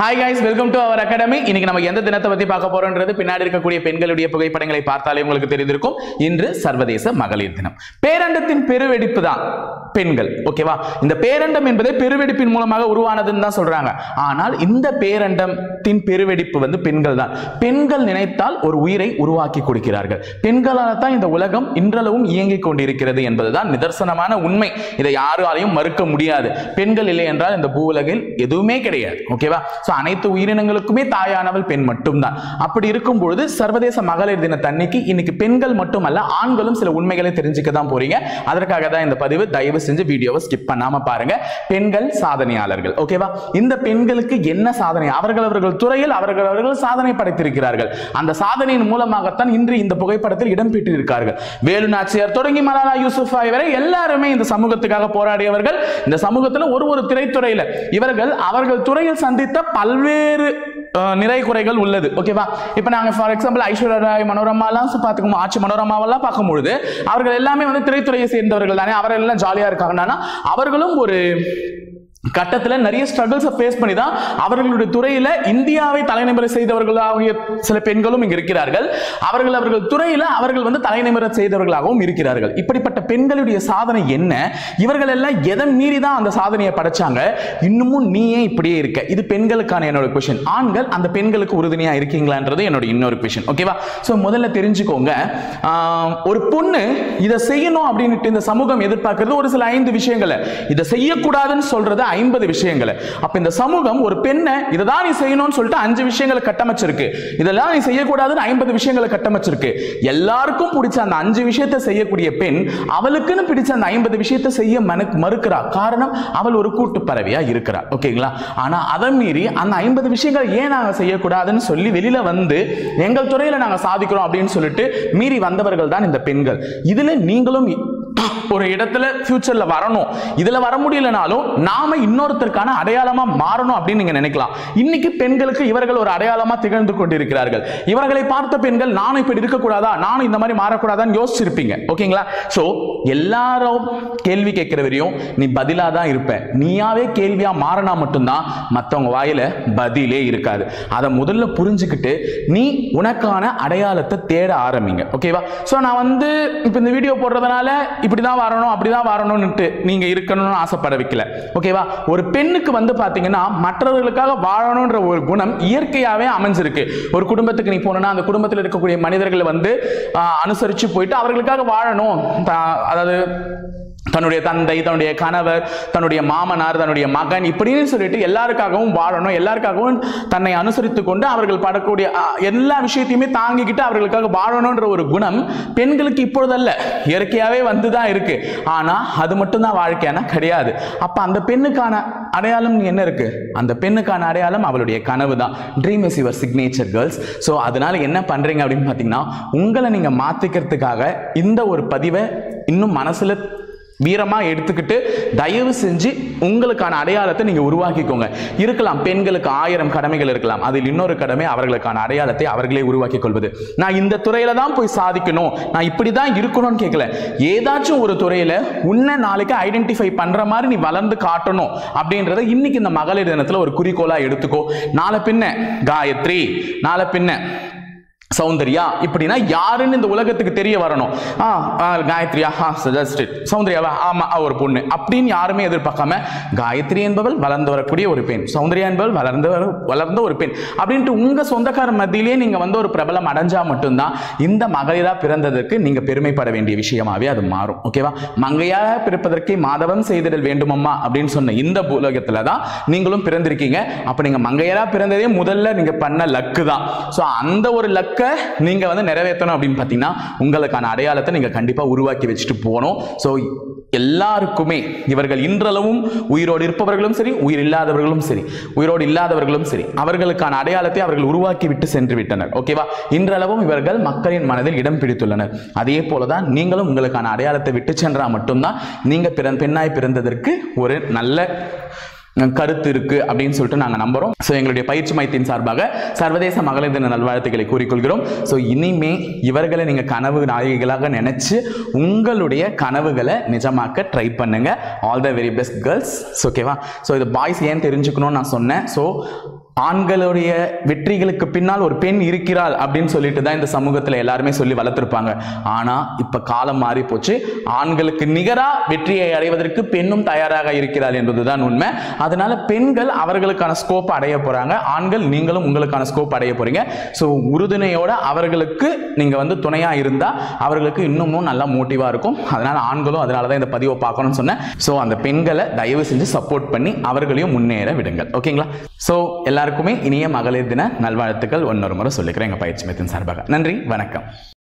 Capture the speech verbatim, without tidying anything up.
Hi guys, welcome to our academy. இன்னைக்கு நம்ம எந்த தினத்தை பத்தி பார்க்க போறோம்ன்றது பின்னாடி இருக்கக்கூடிய பெண்களுடைய புகைப்படங்களை பார்த்தாலே உங்களுக்கு தெரிந்திருக்கும். இன்று சர்வதேச மகளிர் தினம். பேரண்டத்தின் பெருவெடிப்பு தான் பெண்கள். ஓகேவா? இந்த பேரண்டம் என்பதே பெருவெடிப்பின் மூலமாக உருவானதுன்னு தான் சொல்றாங்க. ஆனால் இந்த பேரண்டத்தின் பெருவெடிப்பு வந்து பெண்கள் தான். பெண்கள் நினைத்தால் ஒரு உயிரை உருவாக்கி கொடுக்கிறார்கள். பெண்களால் தான் இந்த உலகம் இன்றளவும் இயங்கிக் கொண்டிருக்கிறது என்பதுதான் நிதர்சனமான உண்மை. இதை யாராலையும் மறுக்க முடியாது. பெண்கள் இல்லை என்றால் இந்த பூவுலகில் எதுவுமே கிடையாது. ஓகேவா? சோ அனைத்து உயிரினங்களுக்குமே தாயானவள் பெண் மட்டும்தான். அப்படி இருக்கும் பொழுது சர்வதேச மகளிர் தினத்தன்னைக்கு இன்னைக்கு பெண்கள் மட்டுமல்ல ஆண்களும் சில உண்மைகளை தெரிஞ்சுக்க தான் போறீங்க. அதற்காக தான் இந்த பதிவு. தயவு செஞ்சு வீடியோவை ஸ்கிப் பண்ணாம பாருங்க. பெண்கள் சாதனையாளர்கள். ஓகேவா? இந்த பெண்களுக்கு என்ன சாதனை? அவர்கள் அவர்கள் துறையில் அவர்கள் அவர்கள் சாதனை படைத்திருக்கிறார்கள். அந்த சாதனையின் மூலமாகத்தான் இன்று இந்த புகைப்படத்தில் இடம் பெற்றிருக்கிறார்கள். வேலு நாச்சியார் தொடங்கி மலாலா யூசுஃபாய் வரை எல்லாருமே இந்த சமூகத்துக்காக போராடியவர்கள். இந்த சமூகத்தில் ஒரு ஒரு திரைத்துறையில இவர்கள் அவர்கள் துறையில் சந்தித்த பல்வேறு நிறை குறைகள் உள்ளது. ஓகேவா? இப்ப நாங்க ஃபார் எக்ஸாம்பிள் ஐஸ்வர்யா ராய் மனோரமாலாம் பார்த்துக்கோம், ஆட்சி மனோரமாவெல்லாம் பார்க்கும்பொழுது அவர்கள் எல்லாமே வந்து திரைத்துறையை சேர்ந்தவர்கள் தானே. அவர்கள் எல்லாம் ஜாலியா இருக்காங்கன்னா அவர்களும் ஒரு கட்டத்துல நிறைய ஸ்ட்ரகிள்ஸ் ஃபேஸ் பண்ணி தான் அவர்களுடைய துறையில இந்தியாவை தலைநிமிர செய்தவர்களாகிய சில பெண்களும் இங்க இருக்கிறார்கள். அவர்கள் அவர்கள் துறையில அவர்கள் வந்து தலைநிமிர செய்தவர்களாகவும் இருக்கிறார்கள். இப்படிப்பட்ட பெண்களுடைய சாதனை என்ன? இவர்கள் எல்லாம் எதன் மீறி தான் அந்த சாதனையை படைச்சாங்க? இன்னமும் நீயே இப்படியே இருக்க. இது பெண்களுக்கான என்னோட கொஸ்டின். ஆண்கள் அந்த பெண்களுக்கு உறுதுணையா இருக்கீங்களான்றது என்னோட இன்னொரு கொஸ்டின். ஓகேவா? சோ முதல்ல தெரிஞ்சுக்கோங்க, ஒரு பொண்ணு இதை செய்யணும் அப்படின்னு இந்த சமூகம் எதிர்பார்க்கிறது ஒரு சில ஐந்து விஷயங்களை. இதை செய்யக்கூடாதுன்னு சொல்றது ஐம்பது விஷயங்களை. அப்ப இந்த சமூகம் ஒரு பெண்ணை இததான் நீ செய்யணும்னு சொல்லிட்டு அஞ்சு விஷயங்களை கட்டமைச்சிருக்கு. இதெல்லாம் நீ செய்யக்கூடாதுன்னு ஐம்பது விஷயங்களை கட்டமைச்சிருக்கு. எல்லாருக்கும் பிடிச்ச அந்த அஞ்சு விஷயத்தை செய்யக்கூடிய பெண் அவளுக்குன்னு பிடிச்ச அந்த ஐம்பது விஷயத்தை செய்ய மறுக்கிறா. காரணம், அவள் ஒரு கூட்டு பறவையா இருக்கிறா. ஓகேங்களா? ஆனா அதை மீறி அந்த ஐம்பது விஷயங்களை ஏன் நாங்க செய்யக்கூடாதுன்னு சொல்லி வெளியில வந்து எங்கள் துறையில நாங்க சாதிக்கிறோம் அப்படின்னு சொல்லிட்டு மீறி வந்தவர்கள் தான் இந்த பெண்கள். இதுல நீங்களும் ஒரு இடத்துல ஃபியூச்சர்ல வரணும். இதுல வர முடியலனாலும் நாம இன்னொருத்தருக்கான அடையாளமா மாறணும் அப்படின்னு நீங்க நினைக்கலாம். இன்னைக்கு பெண்களுக்கு இவர்கள் ஒரு அடையாளமா திகழ்ந்து கொண்டிருக்கிறார்கள். இவர்களை பார்த்த பெண்கள் நானும் இப்படி இருக்க கூடாதா, நானும் இந்த மாதிரி மாறக்கூடாதான்னு யோசிச்சிருப்பீங்க. ஓகேங்களா? சோ எல்லாரும் கேள்வி கேட்கிற வரையும் நீ பதிலா தான் இருப்ப. நீயாவே கேள்வியா மாறினா மட்டும்தான் மற்றவங்க வாயில பதிலே இருக்காது. அதை முதல்ல புரிஞ்சுக்கிட்டு நீ உனக்கான அடையாளத்தை தேட ஆரம்பிங்க. ஓகேவா? சோ நான் வந்து இப்ப இந்த வீடியோ போடுறதுனால இப்படிதான் வரணும் அப்படிதான் வரணும்னு நீங்க இருக்கணும்னு ஆசைப்பட வைக்கல. ஓகேவா? ஒரு பெண்ணுக்கு வந்து பாத்தீங்கன்னா மற்றவர்களுக்காக வாழணும்ன்ற ஒரு குணம் இயற்கையாவே அமைஞ்சிருக்கு. ஒரு குடும்பத்துக்கு நீ போனா அந்த குடும்பத்தில் இருக்கக்கூடிய மனிதர்களை வந்து அனுசரிச்சு போயிட்டு அவர்களுக்காக வாழணும். அதாவது தன்னுடைய தந்தை, தன்னுடைய கணவர், தன்னுடைய மாமனார், தன்னுடைய மகன் இப்படின்னு சொல்லிட்டு எல்லாருக்காகவும் வாழணும். எல்லாருக்காகவும் தன்னை அனுசரித்து கொண்டு அவர்கள் படக்கூடிய எல்லா விஷயத்தையுமே தாங்கிக்கிட்டு அவர்களுக்காக வாழணும்ன்ற ஒரு குணம் பெண்களுக்கு இப்பொழுதல்ல, இயற்கையாவே வந்துதான் இருக்கு. ஆனா அது மட்டும்தான் வாழ்க்கையான கிடையாது. அப்ப அந்த பெண்ணுக்கான அடையாளம் என்ன இருக்கு? அந்த பெண்ணுக்கான அடையாளம் அவளுடைய கனவு தான். Dream is your signature girls. So அதனால என்ன பண்றீங்க அப்படின்னு பார்த்தீங்கன்னா, உங்களை நீங்க மாத்திக்கிறதுக்காக இந்த ஒரு பதிவை இன்னும் மனசுல வீரமா எடுத்துக்கிட்டு தயவு செஞ்சு உங்களுக்கான அடையாளத்தை நீங்க உருவாக்கிக்கோங்க. இருக்கலாம் பெண்களுக்கு ஆயிரம் கடமைகள் இருக்கலாம். அதில் இன்னொரு கடமை அவர்களுக்கான அடையாளத்தை அவர்களே உருவாக்கி கொள்வது. நான் இந்த துறையில தான் போய் சாதிக்கணும், நான் இப்படிதான் இருக்கணும்னு கேட்கல. ஏதாச்சும் ஒரு துறையில உன்னை நாளைக்கு ஐடென்டிஃபை பண்ற மாதிரி நீ வளர்ந்து காட்டணும் அப்படின்றத இன்னைக்கு இந்த மகளிர் தினத்துல ஒரு குறிக்கோளா எடுத்துக்கோ. நாளை பின்ன காயத்ரி, நாளை பின்ன சௌந்தர்யா இப்படின்னா யாருன்னு இந்த உலகத்துக்கு தெரிய வரணும். காயத்ரியா, சௌந்தர்யாவா, ஆமா ஒரு பொண்ணு அப்படின்னு யாருமே எதிர்பார்க்காம காயத்ரி என்பவள் வளர்ந்து வரக்கூடிய ஒரு பெண், சௌந்தர்யா என்பவள் வளர்ந்து வளர்ந்த ஒரு பெண் அப்படின்ட்டு உங்க சொந்தக்கார மத்தியிலே நீங்க வந்து ஒரு பிரபலம் அடைஞ்சா மட்டும்தான் இந்த மகளிரா பிறந்ததற்கு நீங்க பெருமைப்பட வேண்டிய விஷயமாவே அது மாறும். ஓகேவா? மங்கையாக பிறப்பதற்கு மாதவம் செய்திடல் வேண்டுமம்மா அப்படின்னு சொன்ன இந்த உலகத்துல தான் நீங்களும் பிறந்திருக்கீங்க. அப்ப நீங்க மங்கையரா பிறந்ததே முதல்ல நீங்க பண்ண லக்கு தான். சோ அந்த ஒரு லக்கு நீங்க வந்து நிறைவேற்றணும் அப்படின்னு பாத்தீங்கன்னா உங்களுக்கான அடையாளத்தை நீங்க கண்டிப்பா உருவாக்கி வச்சுட்டு போகணும். சோ எல்லாருக்குமே இவர்கள் இன்றளவும் உயிரோடு இருப்பவர்களும் சரி, உயிர் இல்லாதவர்களும் சரி, உயிரோடு இல்லாதவர்களும் சரி, அவர்களுக்கான அடையாளத்தை அவர்கள் உருவாக்கி விட்டு சென்று விட்டனர். ஓகேவா? இன்றளவும் இவர்கள் மக்களின் மனதில் இடம் பிடித்துள்ளனர். அதே போலதான் நீங்களும் உங்களுக்கான அடையாளத்தை விட்டு சென்றா மட்டும்தான் நீங்க பெண்ணாய் பிறந்ததற்கு ஒரு நல்ல கருத்து இருக்கு அப்படின்னு சொல்லிட்டு நாங்க நம்புறோம். சோ எங்களுடைய பயிற்சி மையத்தின் சார்பாக சர்வதேச மகளிர் தின நல்வாழ்த்துக்களை கூறிக்கொள்கிறோம். சோ இனிமே இவர்களை நீங்க கனவு நாயகிகளாக நினைச்சு உங்களுடைய கனவுகளை நிஜமாக்க ட்ரை பண்ணுங்க. All the very best girls. ஓகேவா? சோ இது பாய்ஸ் ஏன் தெரிஞ்சுக்கணும்னு நான் சொன்னேன். சோ ஆண்களுடைய வெற்றிகளுக்கு பின்னால் ஒரு பெண் இருக்கிறாள் அப்படின்னு சொல்லிட்டு தான் இந்த சமூகத்தில் எல்லாருமே சொல்லி வளர்த்திருப்பாங்க. ஆனா இப்ப காலம் மாறி போச்சு. ஆண்களுக்கு நிகரா வெற்றியை அடைவதற்கு பெண்ணும் தயாராக இருக்கிறாள் என்பதுதான் உண்மை. அதனால பெண்கள் அவர்களுக்கான ஸ்கோப் அடைய போறாங்க, ஆண்கள் நீங்களும் உங்களுக்கான ஸ்கோப் அடைய போறீங்க. ஸோ உறுதுணையோட அவர்களுக்கு நீங்க வந்து துணையா இருந்தா அவர்களுக்கு இன்னமும் நல்லா மோட்டிவா இருக்கும். அதனால ஆண்களும் அதனால தான் இந்த பதிவை பார்க்கணும்னு சொன்னேன். ஸோ அந்த பெண்களை தயவு செஞ்சு சப்போர்ட் பண்ணி அவர்களையும் முன்னேற விடுங்கள். ஓகேங்களா? ஸோ எல்லாருக்குமே இனிய மகளிர் தின நல்வாழ்த்துக்கள் ஒன்னொரு முறை சொல்லிக்கிறேன் எங்க பயிற்சி மையத்தின் சார்பாக. நன்றி, வணக்கம்.